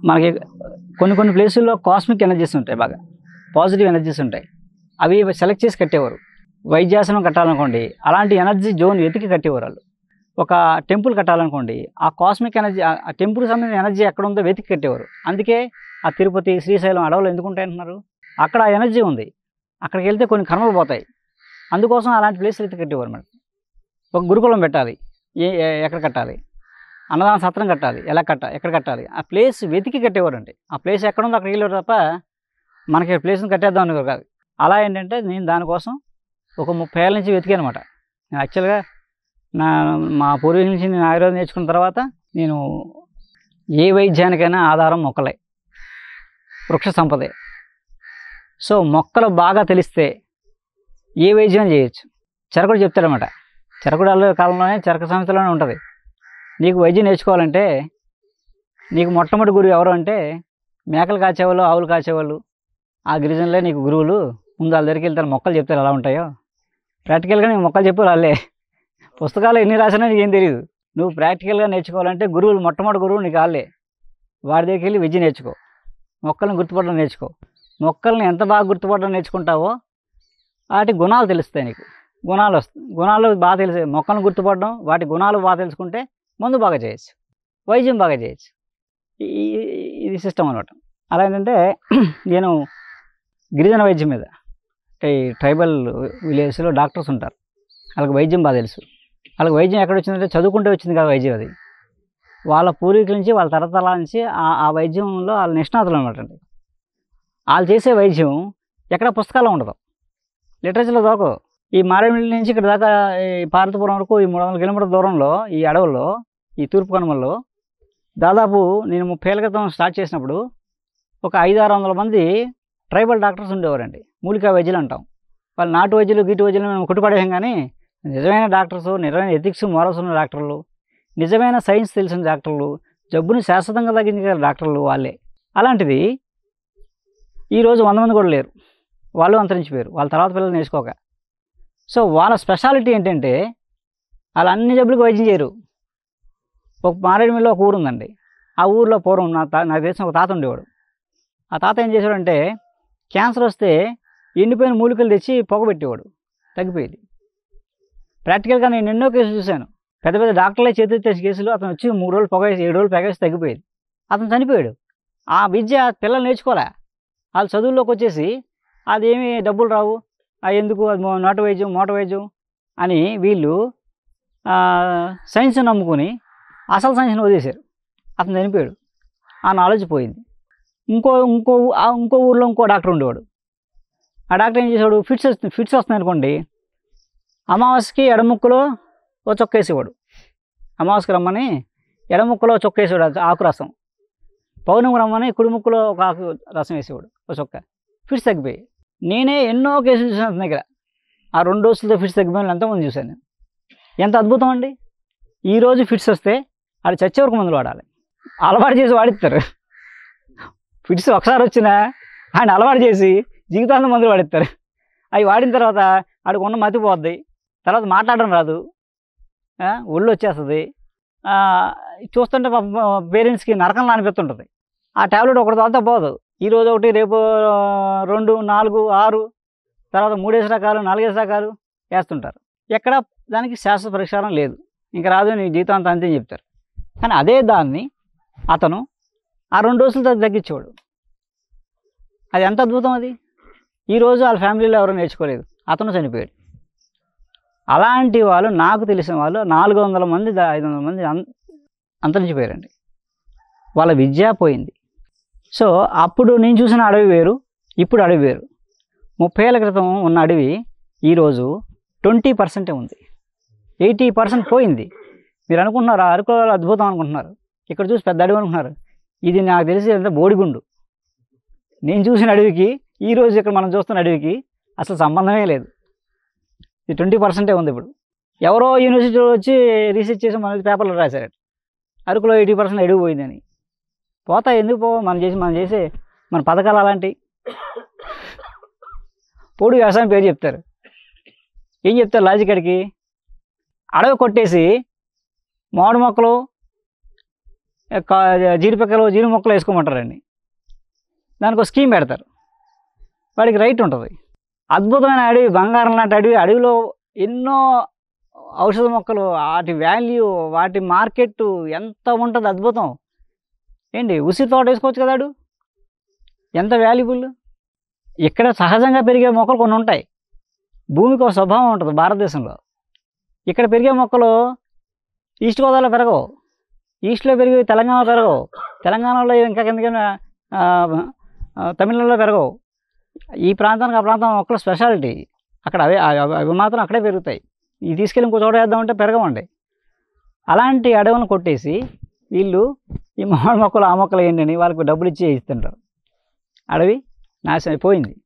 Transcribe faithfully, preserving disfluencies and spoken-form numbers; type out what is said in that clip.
మనకి కొన్ని కొన్ని ప్లేసుల్లో కాస్మిక్ ఎనర్జీస్ ఉంటాయి, బాగా పాజిటివ్ ఎనర్జీస్ ఉంటాయి. అవి సెలెక్ట్ చేసి కట్టేవారు. వైద్యాసనం కట్టాలనుకోండి, అలాంటి ఎనర్జీ జోన్ వెతికి కట్టేవారు వాళ్ళు. ఒక టెంపుల్ కట్టాలనుకోండి, ఆ కాస్మిక్ ఎనర్జీ, ఆ టెంపుల్కి సంబంధించిన ఎనర్జీ ఎక్కడ ఉందో వెతికి కట్టేవారు. అందుకే ఆ తిరుపతి, శ్రీశైలం అడవులు ఎందుకు ఉంటాయి అంటున్నారు? అక్కడ ఆ ఎనర్జీ ఉంది. అక్కడికి వెళ్తే కొన్ని కర్మలు పోతాయి. అందుకోసం అలాంటి ప్లేస్ వెతికి కట్టేవారు. మేడం ఒక గురుకులం పెట్టాలి, ఏ ఎక్కడ కట్టాలి? అన్నదాన సత్రం కట్టాలి, ఎలా కట్టాలి, ఎక్కడ కట్టాలి? ఆ ప్లేస్ వెతికి కట్టేవారు అండి. ఆ ప్లేస్ ఎక్కడ ఉందో అక్కడికి వెళ్ళారు తప్ప మనకి ప్లేస్ని కట్టేద్దాం అనేవారు కాదు. అలా ఏంటంటే నేను దానికోసం ఒక ముప్పై ఏళ్ళ నుంచి వెతికాను అనమాట. నేను యాక్చువల్గా నా మా పూర్వీకుల నుంచి నేను ఆయుర్వేదం నేర్చుకున్న తర్వాత నేను ఏ వైద్యానికైనా ఆధారం మొక్కలే, వృక్ష సంపదే. సో మొక్కలు బాగా తెలిస్తే ఏ వైద్యం చేయొచ్చు. చరకుడు చెప్తాడనమాట. చరకుడు కాలంలోనే చరక సంస్థలోనే ఉంటుంది. నీకు వైద్యం నేర్చుకోవాలంటే నీకు మొట్టమొదటి గురువు ఎవరు అంటే మేకలు కాచేవాళ్ళు, ఆవులు కాచేవాళ్ళు, ఆ గిరిజనులే నీకు గురువులు. ముందు వాళ్ళ దగ్గరికి వెళ్తారు, మొక్కలు చెప్తారు ఎలా ఉంటాయో. ప్రాక్టికల్గా నీకు మొక్కలు చెప్పు వాళ్ళే. పుస్తకాలు ఎన్ని రాసినా నీకు ఏం తెలియదు. నువ్వు ప్రాక్టికల్గా నేర్చుకోవాలంటే గురువులు, మొట్టమొదటి గురువు నీకు వాళ్ళే. వాడి దగ్గరికి వెళ్ళి విద్య నేర్చుకో, మొక్కలను గుర్తుపడడం నేర్చుకో. మొక్కల్ని ఎంత బాగా గుర్తుపడడం నేర్చుకుంటావో వాటి గుణాలు తెలుస్తాయి నీకు. గుణాలు వస్తాయి, గుణాలు బాగా తెలిసే మొక్కలను గుర్తుపడడం, వాటి గుణాలు బాగా తెలుసుకుంటే మందు బాగా చేయొచ్చు, వైద్యం బాగా చేయొచ్చు. ఇది సిస్టమ్ అనమాట. అలా ఏంటంటే నేను గిరిజన వైద్యం మీద, ఈ ట్రైబల్ విలేజ్లో డాక్టర్స్ ఉంటారు, వాళ్ళకి వైద్యం బాగా తెలుసు. వాళ్ళకి వైద్యం ఎక్కడ వచ్చిందంటే చదువుకుంటే వచ్చింది కదా వైద్యం. అది వాళ్ళ పూర్వీకుల నుంచి, వాళ్ళ తరతరాల నుంచి ఆ వైద్యంలో వాళ్ళ నిష్ణాతులు అనమాట అండి. వాళ్ళు చేసే వైద్యం ఎక్కడ పుస్తకాల్లో ఉండదు, లిటరేచర్లో దొరకదు. ఈ మారేడుమిల్లి నుంచి ఇక్కడ దాకా ఈ పార్వతీపురం వరకు ఈ మూడు వందల కిలోమీటర్ల దూరంలో ఈ అడవుల్లో, ఈ తూర్పు కనుమల్లో దాదాపు నేను ముప్పై ఏళ్ళ క్రితం స్టార్ట్ చేసినప్పుడు ఒక ఐదు ఆరు వందల మంది ట్రైబల్ డాక్టర్స్ ఉండేవారండి. మూలికా వైద్యులు అంటాం. వాళ్ళు నాటు వైద్యులు, గీటు వైద్యులు మేము కొట్టుపడేయం. కానీ నిజమైన డాక్టర్సు, నిజమైన ఎథిక్స్, మోరల్స్ ఉన్న డాక్టర్లు, నిజమైన సైన్స్ తెలిసిన డాక్టర్లు, జబ్బుని శాశ్వతంగా తగ్గించగల డాక్టర్లు వాళ్ళే. అలాంటిది ఈరోజు వంద మంది కూడా లేరు. వాళ్ళు అంతరించిపోయారు వాళ్ళ తర్వాత పిల్లలు నేర్చుకోక. సో వాళ్ళ స్పెషాలిటీ ఏంటంటే వాళ్ళు అన్ని జబ్బులకు వైద్యం చేయరు. ఒక మారేడుమిల్లిలో ఒక ఊరు ఉందండి. ఆ ఊరిలో పూర్వం నా తా నాకు తెలిసిన ఒక తాత ఉండేవాడు. ఆ తాత ఏం చేశాడంటే క్యాన్సర్ వస్తే ఎండిపోయిన మూలికలు తెచ్చి పొగబెట్టేవాడు, తగ్గిపోయేది. ప్రాక్టికల్గా నేను ఎన్నో కేసులు చూశాను. పెద్ద పెద్ద డాక్టర్లే చేతి కేసులు, అతను వచ్చి మూడు రోజులు పొగేసి ఏడు రోజులు పొగేసి తగ్గిపోయేది. అతను చనిపోయాడు. ఆ విద్య పిల్లలు నేర్చుకోలే. వాళ్ళు చదువుల్లోకి వచ్చేసి అదేమి డబ్బులు రావు, అది ఎందుకు, అది నాటు వైద్యం, మోట వైద్యం అని వీళ్ళు సైన్స్ నమ్ముకొని అసలు సైన్స్ని వదిలేశారు. అతను చనిపోయాడు. ఆ నాలెడ్జ్ పోయింది. ఇంకో ఇంకో ఇంకో ఊర్లో ఇంకో డాక్టర్ ఉండేవాడు. ఆ డాక్టర్ ఏం చేసేవాడు, ఫిట్స్ వస్తుంది ఫిట్స్ వస్తున్నాయి అనుకోండి, అమావాస్యకి ఎడముక్కలో ఓ చొక్క వేసేవాడు. అమావాస్యకి రమ్మని ఎడముక్కలో చొక్క వేసేవాడు, ఆకు రసం. పౌర్ణమికి రమ్మని కుడి ముక్కలో ఒక ఆకు రసం వేసేవాడు, ఓ చొక్క. ఫిట్స్ తగ్గిపోయి నేనే ఎన్నో కేసులు చూసాను అతని దగ్గర. ఆ రెండు డోసులతో ఫిట్స్ తగ్గిపోయిన ఎంతోమంది చూశాను నేను. ఎంత అద్భుతం అండి. ఈరోజు ఫిట్స్ వస్తే అది చచ్చే వరకు మందులు వాడాలి. అలవాటు చేసి వాడిస్తారు. ఫిట్స్ ఒకసారి వచ్చినా ఆయన అలవాటు చేసి జీవితాంతం మందులు వాడిస్తారు. అవి వాడిన తర్వాత ఆడికి ఉన్న మతిపోద్ది, తర్వాత మాట్లాడడం రాదు, ఒళ్ళు వచ్చేస్తుంది. చూస్తుంటే పేరెంట్స్కి నరకంలో అనిపిస్తుంటుంది. ఆ ట్యాబ్లెట్ ఒకటి తాగితే పోదు. ఈరోజు ఒకటి, రేపు రెండు, నాలుగు, ఆరు, తర్వాత మూడేసి రకాలు, నాలుగేసి రకాలు వేస్తుంటారు. ఎక్కడ దానికి శాశ్వత పరిష్కారం లేదు. ఇంకా రాదు, నీ జీవితాంతం అంతే చెప్తారు. కానీ అదే దాన్ని అతను ఆ రెండు డోసులతో తగ్గించేవాడు. అది ఎంత అద్భుతం అది. ఈరోజు వాళ్ళ ఫ్యామిలీలో ఎవరూ నేర్చుకోలేదు, అతను చనిపోయాడు. అలాంటి వాళ్ళు నాకు తెలిసిన వాళ్ళు నాలుగు వందల మంది ఐదు వందల మంది అం అంతరించిపోయారండి. వాళ్ళ విద్య పోయింది. సో అప్పుడు నేను చూసిన అడవి వేరు, ఇప్పుడు అడవి వేరు. ముప్పై ఏళ్ళ క్రితం ఉన్న అడవి ఈరోజు ట్వంటీ పర్సెంటే ఉంది. ఎయిటీ పర్సెంట్ పోయింది. మీరు అనుకుంటున్నారు అరకు అద్భుతం అనుకుంటున్నారు, ఇక్కడ చూసి పెద్ద అడవి అనుకుంటున్నారు. ఇది నాకు తెలిసి ఎంత బోడిగుండు. నేను చూసిన అడవికి ఈరోజు ఇక్కడ మనం చూస్తున్న అడవికి అసలు సంబంధమే లేదు. ఇది ట్వంటీ పర్సెంటే ఉంది. ఇప్పుడు ఎవరో యూనివర్సిటీలో వచ్చి రీసెర్చ్ చేసి మన పేపర్లో రాశారు అరకులో ఎయిటీ పర్సెంట్ అడవి పోయిందని. పోతా ఎందుకు పో, మనం చేసి మనం చేసే మన పథకాలు అలాంటి. పొడి వ్యవసాయం పేరు చెప్తారు. ఏం చెప్తారు లాజిక్? అడిగి అడవి కొట్టేసి మామిడి మొక్కలు, జీడిపక్కలు జీడి మొక్కలు వేసుకోమంటారండి. దానికి ఒక స్కీమ్ పెడతారు, వాడికి రైట్ ఉంటుంది. అద్భుతమైన అడవి, బంగారం లాంటి అడవి, అడవిలో ఎన్నో ఔషధ మొక్కలు, వాటి వాల్యూ, వాటి మార్కెట్ ఎంత ఉంటుంది, అద్భుతం. ఏంటి ఉసి తోట వేసుకోవచ్చు కదా, అడు ఎంత వాల్యుబుల్. ఇక్కడ సహజంగా పెరిగే మొక్కలు కొన్ని ఉంటాయి, భూమికి ఒక స్వభావం ఉంటుంది భారతదేశంలో. ఇక్కడ పెరిగే మొక్కలు ఈస్ట్ గోదావరిలో పెరగవు, ఈస్ట్లో పెరిగి తెలంగాణలో పెరగవు, తెలంగాణలో ఇంకా కిందకైనా తమిళనాడులో పెరగవు. ఈ ప్రాంతానికి ఆ ప్రాంతం మొక్కల స్పెషాలిటీ, అక్కడ అవే అవి మాత్రం అక్కడే పెరుగుతాయి. ఇది తీసుకెళ్ళి ఇంకో చోట వేద్దామంటే పెరగవండి. అలాంటి అడవులను కొట్టేసి వీళ్ళు ఈ మామిడి మొక్కలు ఆ మొక్కలు ఏంటని వాళ్ళకి డబ్బులు ఇచ్చి ఇస్తుంటారు. అడవి నాశనం అయిపోయింది.